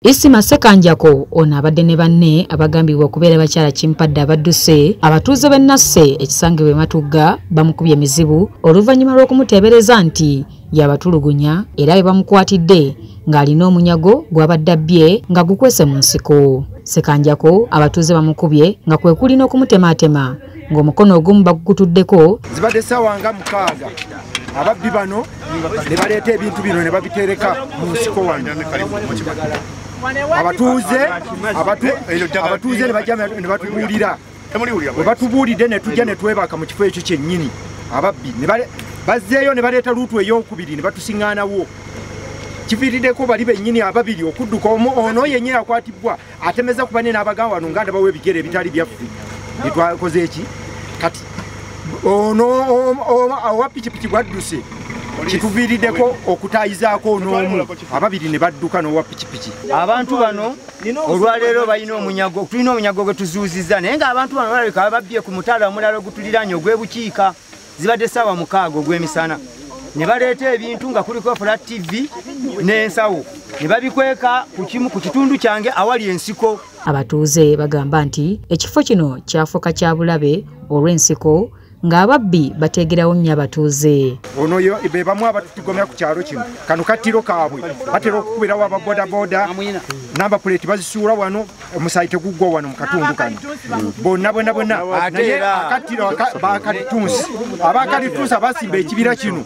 Isima Sekanjako ono abadde ne banne abagambibwa okubeera bakyala kimpadde abadduse abatuuze b'e Nasse ekisangibwa e Matugga bamukubye emizibu oluvannyuma lw'okumuteebereza nti yabatulugunya era bwe bamukwatidde ng'alina omunyago gw'abadde abbye nga gukwese mu nsiko. Sekanjako abatuuze bamukubye nga kwe kulina okumutemaatema ng'omukono ogumu bagukutuddeko. Zibadde ssaawa nga 6 ababbi bano ne baleeta ebintu bino ne babitereka mu nsiko wano. Abatuuze ne bajja ne batubuulira. Bwe batubuulidde ne tujja ne twebaka mu kifo ekyo kyennyini. Ababbi bazzeeyo ne baleeta luutu ey'okubiri ne batusiŋŋaanawo. Kiviiriddeko bali bennyini ababiri okudduka ono yennyini akwatibwa atemeza ku banne n'abagamba wano nga ndabawo ebigere ebitali byaffe. Ne twakoze eki kati ono owa pikipiki bwadduse kituviiriddeko okutaayizaako n'omu ababiri ne badduka n'owa pikipiki. Abantu bano olwaleero balina omunyago, tulina omunyago gwe tuzuuzizza naye ng'abantu bano balabika babbye ku mutala omulala ogutuliraanye ogw'ebukiika. Zibadde ssaawa 6 ogw'emisana ne baleeta ebintu nga kuliko Flat TV n'ensawo ne babikweka ku kitundu kyange awali ensiko. Abatuuze bagamba nti ekifo kino kyafuuka kya bulabe olw'ensiko ng'ababbi bateegerawo nnyo abatuuze. Ono be bamu abatutigomya ku kyalo kino kano kattiro kaabwe batera okukubirawo ababoodabooda namba puleeti bazisuula wano omusaayi teguggwa wano mu katundu kano bonna naye akattiro abakalitunsi abasimba ekibira kino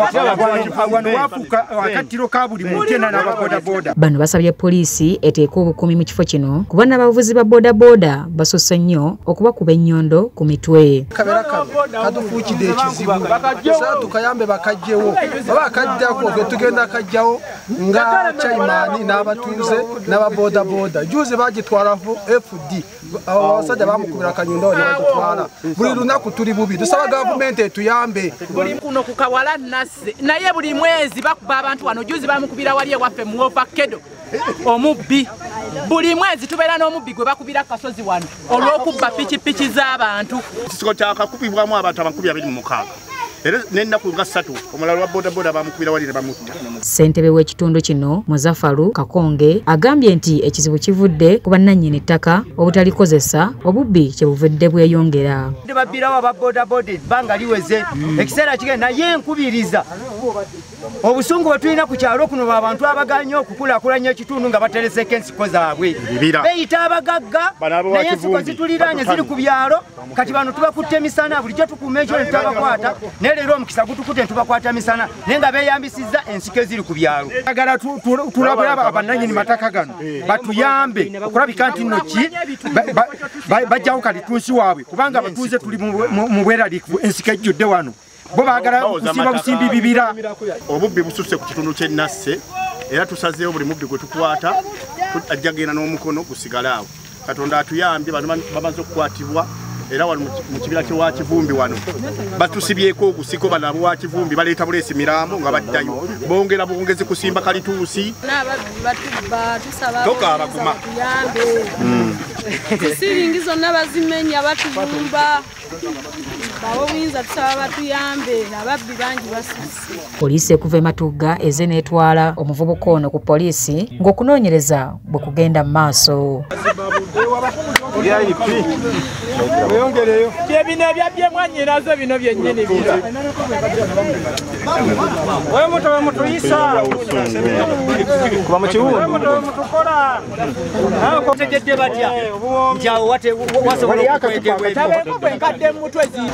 wano wafuuka akattiro ka buli muntu yenna n'ababoodabooda. Bano basabye poliisi eteeka obukuumi mu kifo kino kuba n'abavuzi ba boodabooda basusse nnyo okubakuba ennyondo ku mitwe. Kadufuukidde ekizibu saa tukayambe bakajjewo oba akajjako ge tugenda akajjawo nga Chaimani n'abatuuze n'ababoodabooda juuzi bagitwalavu FD abasajja bamukubira akanyundo ne bagitwala buli lunaku tuli bubi tusaba gavumenti etuyambe. Buli kuno ku Kawala Nasse naye buli mwezi bakuba abantu wano juuzi bamukubira wali ewaffe mu Ovakkedo omubbi buli mwezi tubeera n'omubbi gwe bakubira kasozi wano olw'okubba pikipiki z'abantu. Ekisiko kyakakubibwamu abantu 26 era n'ennaku nga 3 omulala wa boodabooda bamukubira wali ne bamutta. Ssentebe w'ekitundu kino Muzaffaru Kakonge agambye nti ekizibu kivudde ku bannannyini ttaka obutalikozesa obubbi kye buvudde bweyongera. Babbirawo aba boodabooda ebbanga liweze ekiseera kigenda naye nkubiriza obusungu bwe tulina ku kyalo kuno abantu abaganya okukulaakulanya ekitundu nga batereseko ensiko zaabwe beeyita abagagga naye ensiko zituliraanye ziri ku byalo kati bano tubakutte emisana bulijjo tukuuma ekyo ne tutabakwata naye leero omukisa gutukute ne tubakwata misana naye nga beeyambisizza ensiko eziri ku byalo. Agala tulabule abannannyini mataka gano batuyambe okulabika nti nno ki bajjawo kalitunsi waabwe kubanga abatuuze tuli mu bweraliikivu ensiko ejjudde wano. Bo baagala okusimba busimbi bibira. Obubbi bususse ku kitundu ky'e Nasse era tusazeewo buli mubbi gwe tukwata ajja genda n'omukono gusigala awo. Katonda atuyambye bano bamaze okukwatibwa era wano mu kibira ky'ewa Kivumbi wano batusibyeko ogusiko bano ab'ewa Kivumbi baleeta buleesi Miraamo nga baddayo bongezi kusimba kalituusi tokaaba kuma siringi zonna bazimenya batubumba bawo buyinza tusaba batuyambe ababbi bangi basusse. Poliisi ekuva e Matugga ezze n'etwala omuvubuka ono ku poliisi ng'okunoonyereza bwe kugenda mu maaso. Bino ebyabye mwannyinazo bino byennyini bira. Oyo muto mutuyisa kuba mu kiwundu mutukola tegedde batya nti awo wasobola okwegebwa mutwe zi.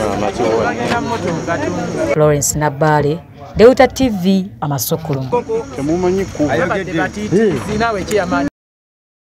Florence Nabale, Deuta TV, Amasokolo.